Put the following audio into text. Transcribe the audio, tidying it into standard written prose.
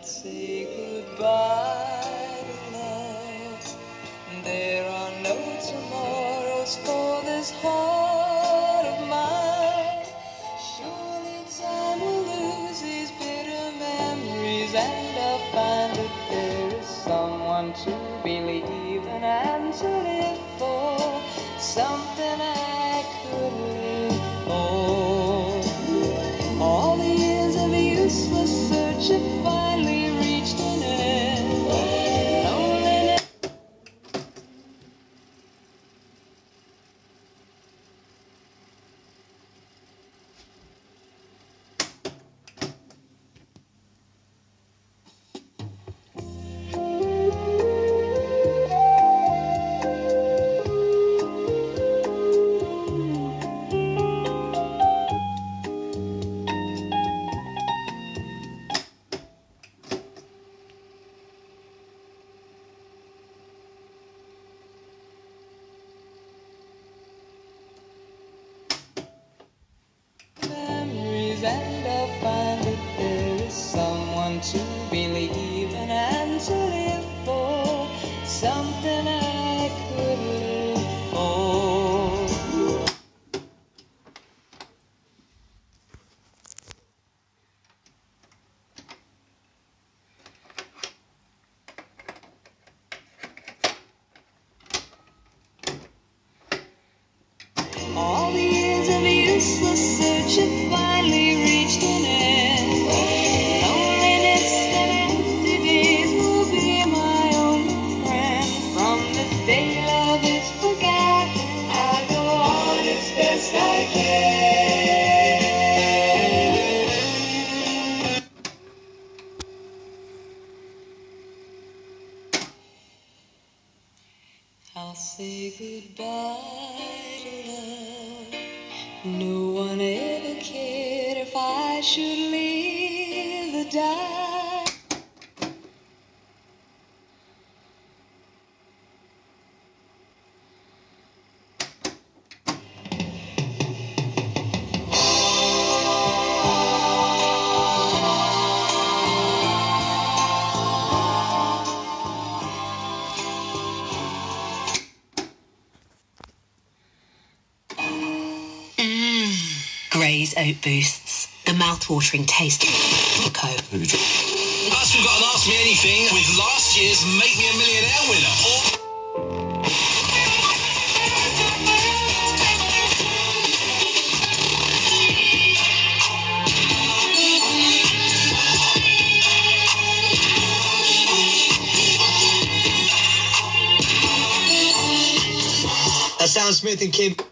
say goodbye to love. There are no tomorrows for this heart of mine. Surely time will lose these bitter memories, and I'll find that there is someone to believe in and to live for, something I could live for. All the years of useless search have finally reached an end. Loneliness. And I'll find that there is someone to believe in and to live for, something I could live for. All the years of useless search have finally reached an end. Loneliness and empty days will be my only friend. From the day love is forgotten, I go on as best I can. I'll say goodbye to love. No one ever cared if I should live or die. Grey's Oat Boosts. The mouth-watering taste of cocoa. Plus, we've got an Ask Me Anything with last year's Make Me a Millionaire winner. That sounds smooth and Kim.